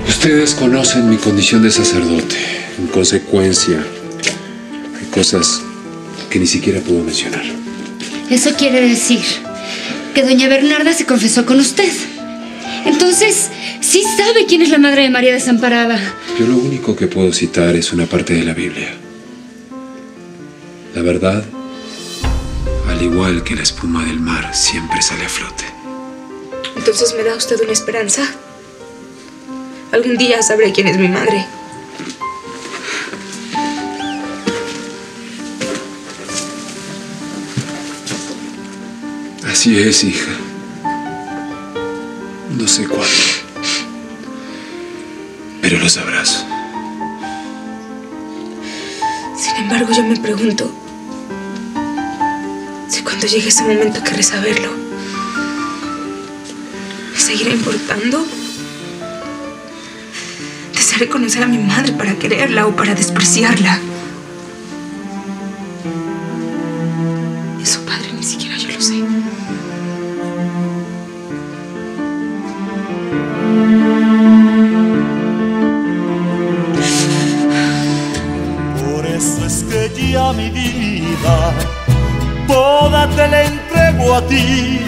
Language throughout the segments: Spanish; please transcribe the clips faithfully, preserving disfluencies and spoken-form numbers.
Ustedes conocen mi condición de sacerdote. En consecuencia, hay cosas que ni siquiera puedo mencionar. Eso quiere decir que doña Bernarda se confesó con usted. Entonces, sí sabe quién es la madre de María Desamparada. Yo lo único que puedo citar es una parte de la Biblia. La verdad, al igual que la espuma del mar, siempre sale a flote. Entonces, ¿me da usted una esperanza? Algún día sabré quién es mi madre. Así es, hija. No sé cuándo, pero lo sabrás. Sin embargo, yo me pregunto si cuando llegue ese momento querré saberlo. ¿Me seguirá importando? ¿Desearé conocer a mi madre para quererla o para despreciarla? Y su padre ni siquiera yo lo sé. Por eso es que ya mi vida toda te la entrego a ti.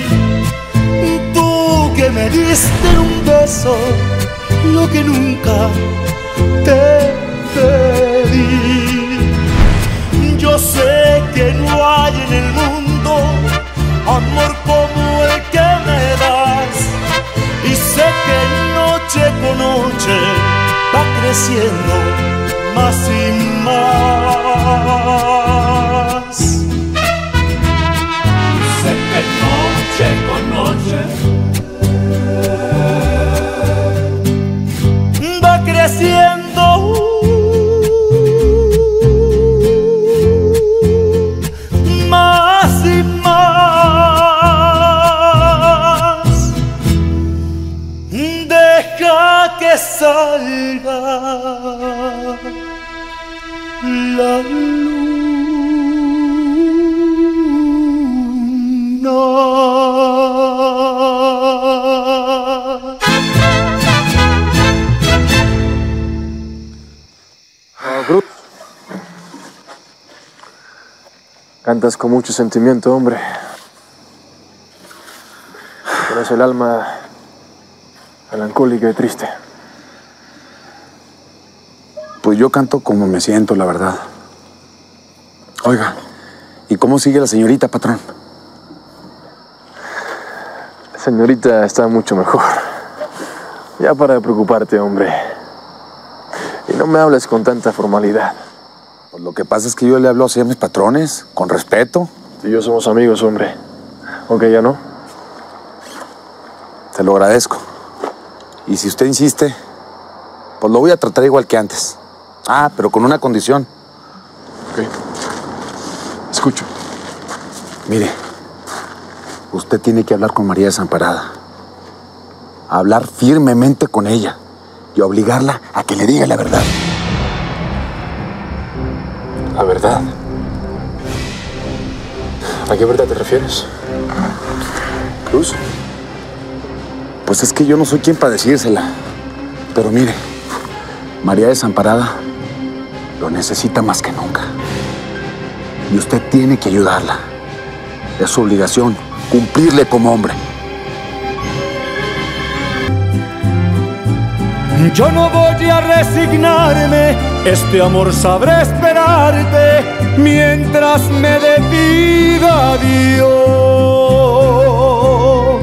Tú que me diste un beso lo que nunca te pedí. Yo sé que no hay en el mundo amor como el que me das, y sé que noche con noche va creciendo más y más. Sé que noche con noche va creciendo más y más. Deja que salga la luna. Cantas con mucho sentimiento, hombre. Tienes el alma melancólica y triste. Pues yo canto como me siento, la verdad. Oiga, ¿y cómo sigue la señorita, patrón? La señorita está mucho mejor. Ya para de preocuparte, hombre. Y no me hables con tanta formalidad. Pues lo que pasa es que yo le hablo así a mis patrones, con respeto. Tú y yo somos amigos, hombre. ¿Ok, ya no? Se lo agradezco. Y si usted insiste, pues lo voy a tratar igual que antes. Ah, pero con una condición. Ok. Escucho. Mire, usted tiene que hablar con María Desamparada. Hablar firmemente con ella y obligarla a que le diga la verdad. ¿La verdad? ¿A qué verdad te refieres? Cruz. Pues es que yo no soy quien para decírsela. Pero mire, María Desamparada lo necesita más que nunca. Y usted tiene que ayudarla. Es su obligación cumplirle como hombre. Yo no voy a resignarme, este amor sabré esperarte mientras me dé vida, Dios.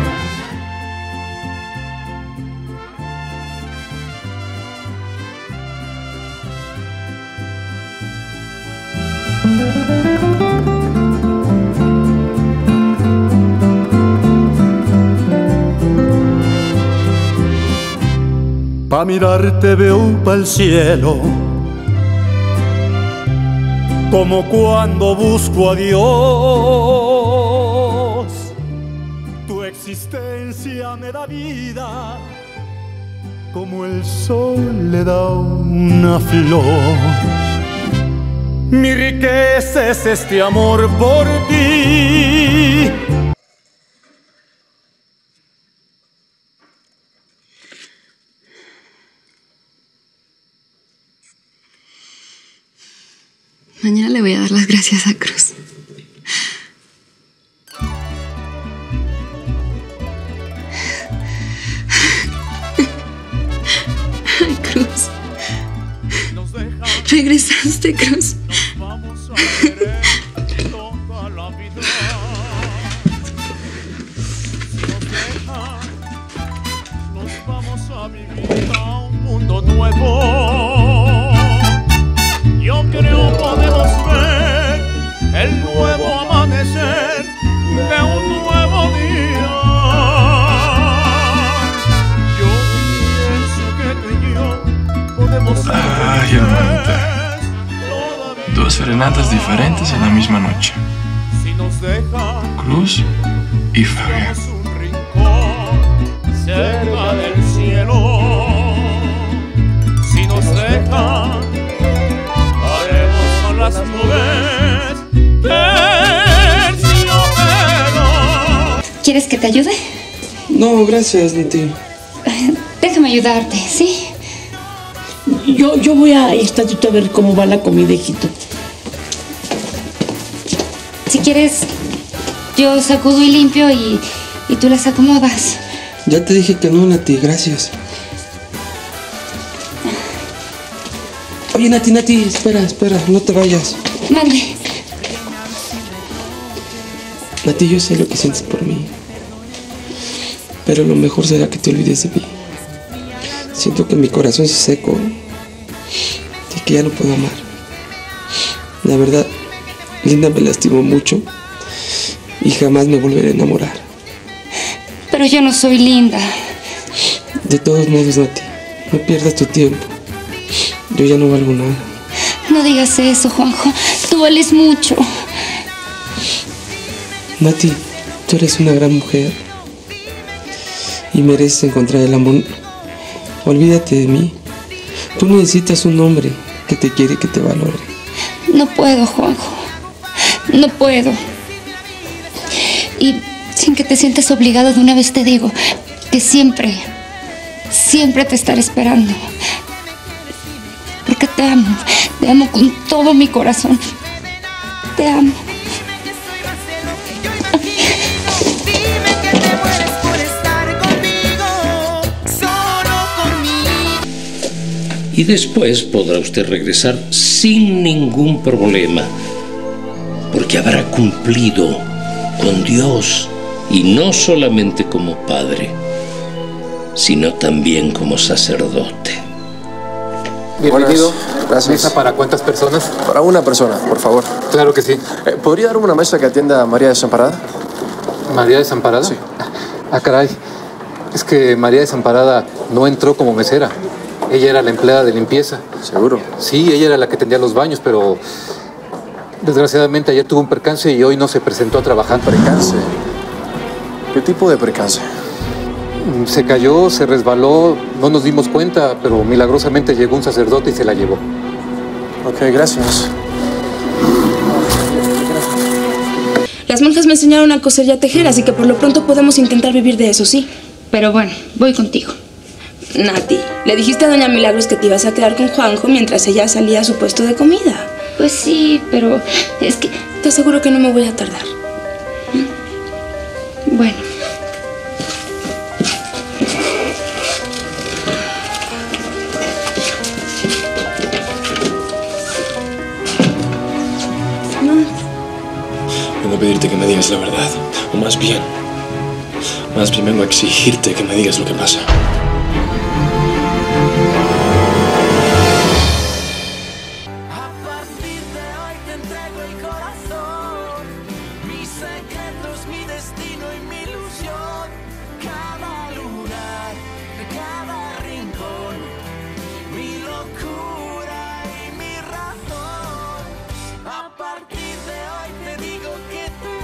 Pa' mirarte veo pa'l cielo, como cuando busco a Dios. Tu existencia me da vida, como el sol le da una flor. Mi riqueza es este amor por ti. Mañana le voy a dar las gracias a Cruz. Ay, Cruz. Regresaste, Cruz. Yo creo podemos ver el nuevo amanecer de un nuevo día. Yo pienso que tú y yo podemos ser. Ay, hermanita. Dos serenatas diferentes en la misma noche. Cruz y Fabián. Un rincón cerca del cielo. Si nos dejan, haremos con las nubes terciopelo. ¿Quieres que te ayude? No, gracias, Nati. Déjame ayudarte, ¿sí? Yo, yo voy a estatito a ver cómo va la comida, hijito. Si quieres, yo sacudo y limpio y, y tú las acomodas. Ya te dije que no, Nati, gracias. Oye, Nati, Nati, espera, espera, no te vayas. Mande. Nati, yo sé lo que sientes por mí. Pero lo mejor será que te olvides de mí. Siento que mi corazón se secó y que ya no puedo amar. La verdad, Linda me lastimó mucho y jamás me volveré a enamorar. Pero yo no soy Linda. De todos modos, Nati, no pierdas tu tiempo. Yo ya no valgo nada. No digas eso, Juanjo. Tú vales mucho. Nati, tú eres una gran mujer y mereces encontrar el amor. Olvídate de mí. Tú necesitas un hombre que te quiere y que te valore. No puedo, Juanjo. No puedo. Y sin que te sientas obligado, de una vez te digo que siempre, siempre te estaré esperando. Porque te amo. Te amo con todo mi corazón. Te amo. Y después podrá usted regresar sin ningún problema, porque habrá cumplido con Dios, y no solamente como padre, sino también como sacerdote. Bienvenido. Gracias. ¿Mesa para cuántas personas? Para una persona, por favor. Claro que sí. Eh, ¿Podría darme una mesa que atienda a María Desamparada? ¿María Desamparada? Sí. Ah, caray. Es que María Desamparada no entró como mesera. Ella era la empleada de limpieza. ¿Seguro? Sí, ella era la que tendía los baños, pero desgraciadamente ayer tuvo un percance y hoy no se presentó a trabajar. ¿Percance? ¿Qué tipo de percance? Se cayó, se resbaló, no nos dimos cuenta, pero milagrosamente llegó un sacerdote y se la llevó. Ok, gracias. Las monjas me enseñaron a coser y a tejer, así que por lo pronto podemos intentar vivir de eso, sí. Pero bueno, voy contigo. Nati, le dijiste a doña Milagros que te ibas a quedar con Juanjo mientras ella salía a su puesto de comida. Pues sí, pero es que... Te aseguro que no me voy a tardar. Bueno. Vengo a pedirte que me digas la verdad, o más bien, más bien vengo a exigirte que me digas lo que pasa.